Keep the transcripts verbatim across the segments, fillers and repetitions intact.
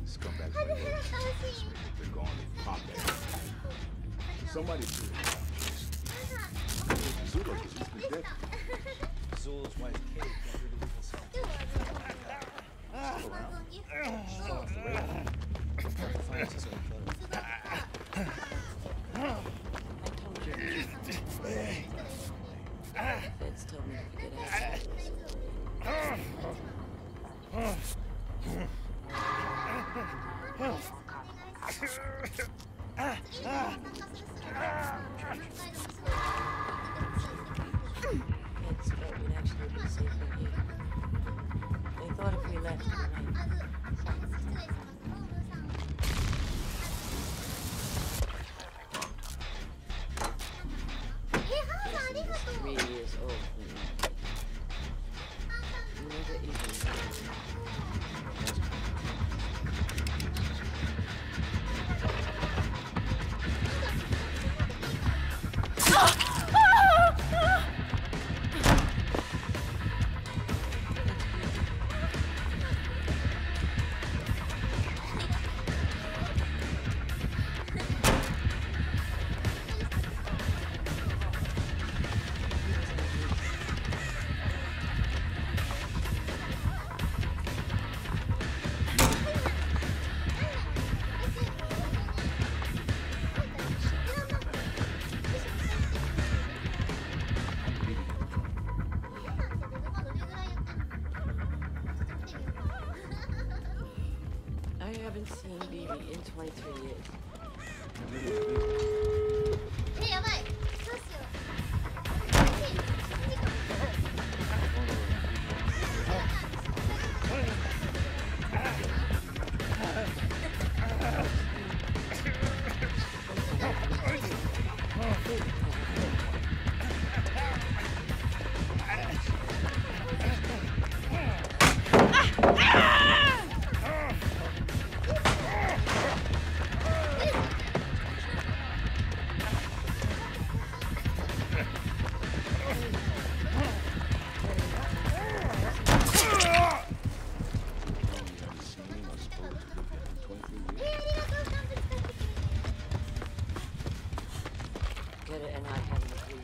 Scumbags like this. They're gone. They pop that. Somebody do it. Zulu, she's been dead. Zula's wife, Kate, can't hear the legal sound. Still around. She's off the radar. Francis is clever. I told you. The feds told me to get out. Feds thought we'd actually be safer here. They thought if we left tonight. Three years old. Never even knew. I haven't seen B B in twenty-three years. Get it, and I haven't agreed.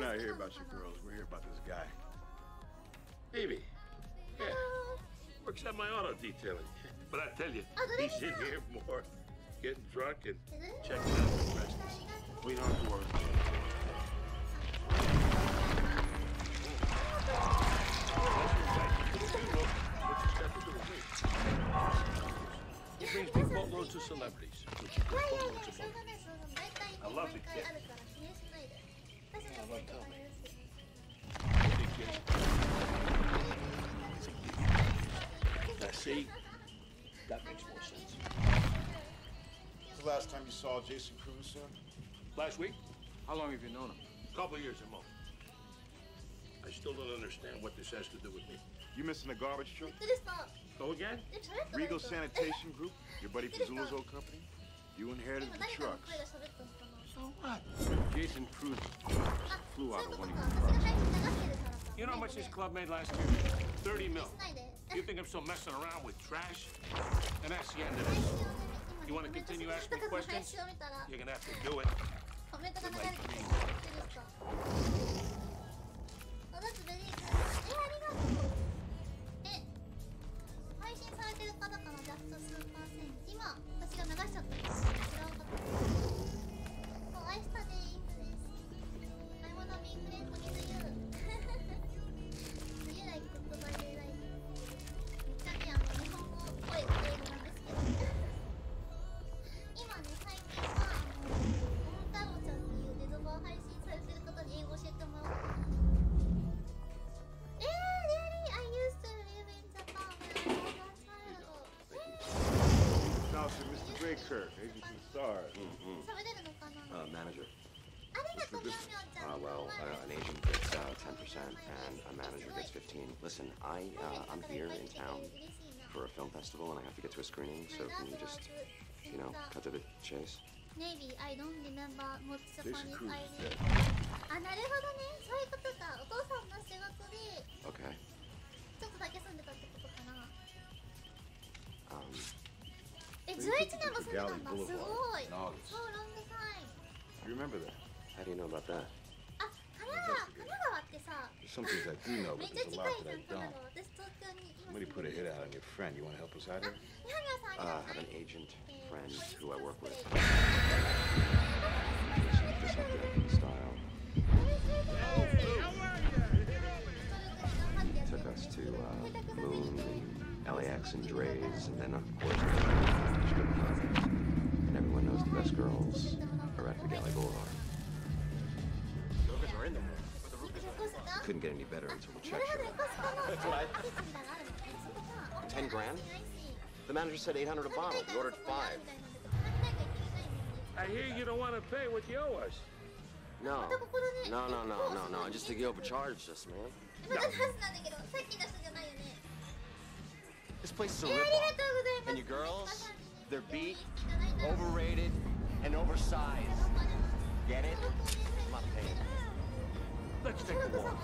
not here about your girls. We're here about this guy. Baby. Yeah. Works at my auto detailing. But I tell you, he's in here more, getting drunk and checking out the rest. We don't have to worry. He brings big boatloads of celebrities, which he brings boatloads of money. I love the kid. How about tell me? Big kid. Now see, that makes more sense. When's the last time you saw Jason Cruz, sir? Last week, How long have you known him? a couple of years at most. I still don't understand what this has to do with me. You missing the garbage truck? Go again? Regal Sanitation Group, your buddy Fazula's old company? You inherited the trucks. So what? Jason Cruz flew out of one of your trucks. You know how much this club made last year? thirty mil. You think I'm still messing around with trash? And that's the end of this. You want to continue asking me questions? You're gonna have to do it. Now, sir, Mister Greg Kirk, agent to the stars. Uh, manager. What's the difference? Uh, well, uh, an agent gets uh, ten percent and a manager gets fifteen. Listen, I, uh, I'm here in town for a film festival and I have to get to a screening, so can you just, you know, cut to the chase? Maybe I don't remember what Jason Japanese Cruz I is did. dead. あ、なるほどね。そういうことか。お父さんの仕事で Okay. ちょっとだけ住んでたってことかな。 Um, え、じゅういちねんも住んでたんだ。すごい。 In August. So long time. You remember that? how do you know about that? あ、神奈川、神奈川ってさ、 There's some things I do know, め but っちゃ there's a 近 lot い that じゃ I ん、神奈 don't. 川。私東京に今 Somebody 住 put ん a で hit る。 out on your friend. You want to help us out あ、 here? 三宮さんあ Uh, り I がとう。 have an agent friend えー、 who I work with. ポリスコスプレイ。 Just up there in style. Took us to uh, Moon and L A X and Dre's, and then of course strip club. And everyone knows the best girls are at the Galley Boulevard. Are in there. Couldn't get any better until the な check るほど、 showed. コスコのオフィスみたいなのあるのね。そこか。 Ten grand? The manager said eight hundred a bottle. We ordered five. I hear you don't want to pay what you owe us. No. No, no, no, no, no. I just think you overcharged us, man. また話なんだけど、さっきの人じゃないよね。 This place is a えー、あり ripoff. がとうございます And your girls, they're beat, いただいた overrated, and oversized. Get it? I'm not paying. Let's take a walk.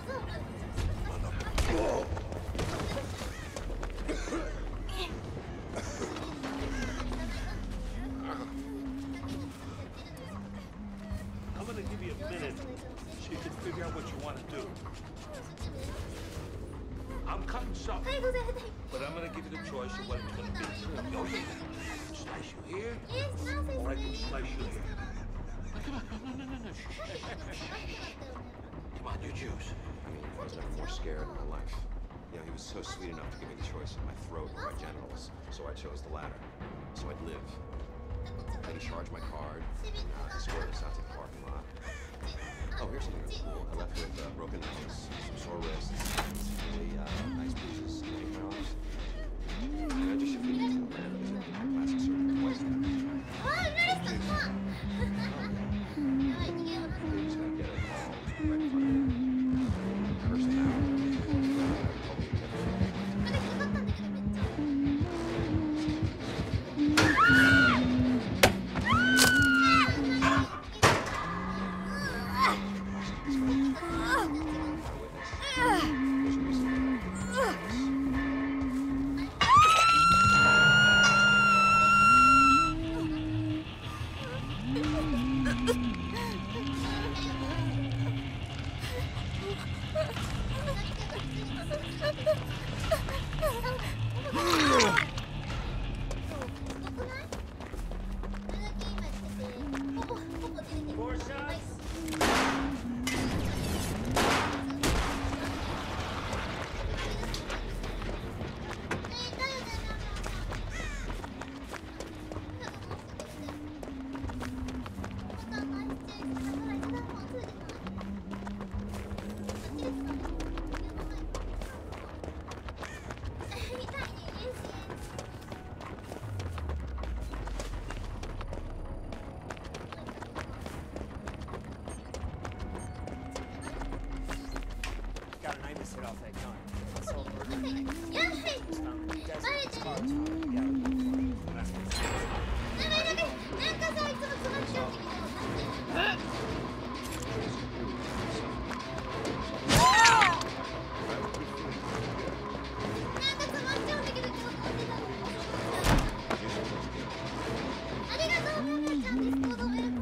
I'm gonna give you a minute so you can figure out what you want to do. I'm cutting some, はい、ございます。 but I'm gonna give you the choice of what it's gonna be. Oh yeah, slice you here, イエス、ナーセス or I ね can slice you here. Come on, no, no, no, no, no. Shh. Come on, you choose. I mean, I was never more scared in my life. You know, he was so sweet enough to give me the choice of my throat or my genitals, so I chose the latter. So I'd live. Then he charged my card, uh, escorted us out to the parking lot. Oh, here's something really cool. I left with a broken nose, some sore wrists, really uh, nice bruises, and eyebrows. And I just shifted into the land because I did my plastic surgery twice now. わあ、売られてたのか。やばい、逃げような。 They just gotta get a call right in front of me. Curse them out. Told me everything. なんかかかったんだけど、めっちゃ。 set off that gun. I saw a burger. やばい Just found in the desert. バレて It's る car top of the gallery. やばいやばいなんかさいつも詰まっちゃうんだけどなんか詰まっちゃうんだけど今日持ってたのありがとうママちゃんですコードウェルカム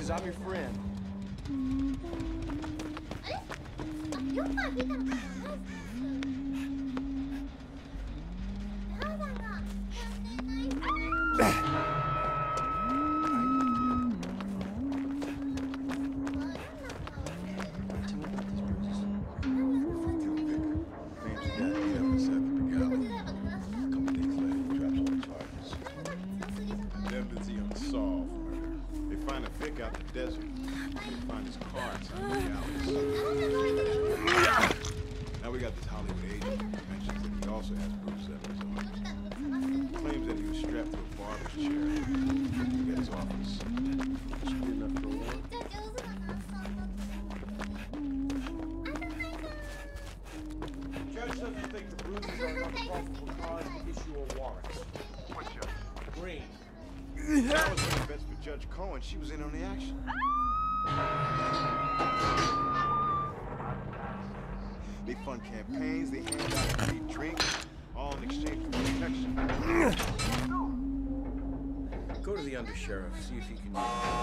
because I'm your friend. あれ？あ、よくは聞いたのかな。ハウさんがやってない人。 Out the desert. They find his car inside the alleys. Now we got this Hollywood agent who mentions that he also has Bruce at his own. Claims that he was strapped to a barber's chair at his office. Should be enough for a warrant. Judge doesn't think the bruises are enough probable cause to issue a warrant. What judge? Green. That was one bets for Judge Cohen. She was in on the action. They fund campaigns, they hand out free drinks, all in exchange for protection. Go to the undersheriff, see if he can...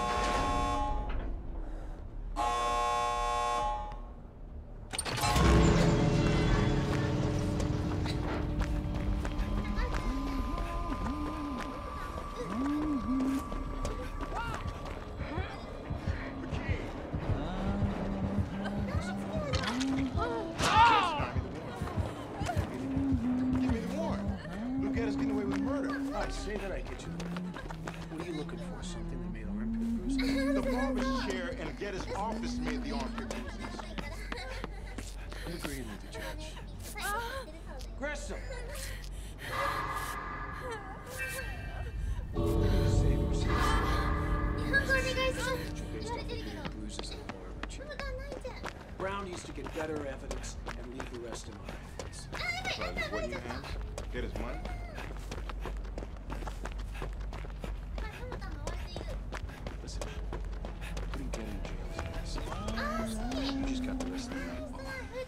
Say that I get you. What are you looking for? Something that made armpit bruises? The barber's chair and Geddes' office made the armpit bruises. I'm agreeing with the judge. Grissom! Save yourself. Based off of your bruises and barber chair. Brown used to get better evidence and leave the rest in my hands. So is what in your hands? Geddes' money? Listen, putting Geddes in jail is nice. You just got the rest of the night off.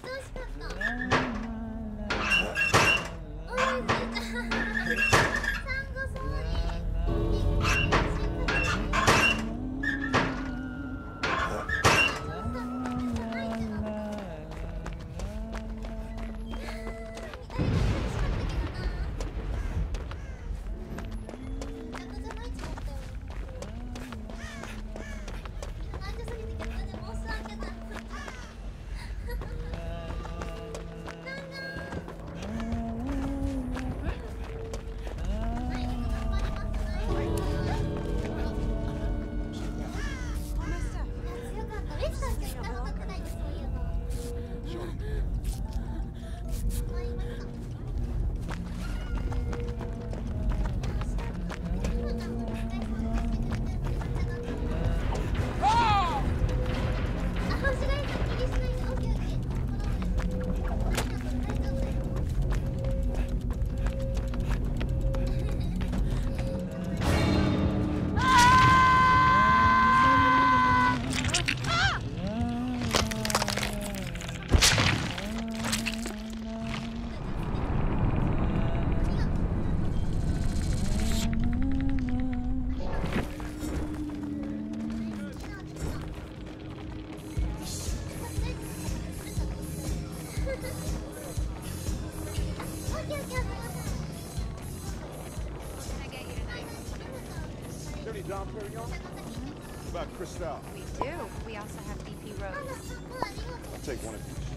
Dom Perignon? What about Cristal? We do. We also have D P Rose. I'll take one of these.